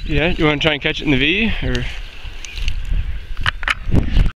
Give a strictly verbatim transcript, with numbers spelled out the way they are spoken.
Yeah, you want to try and catch it in the V, or?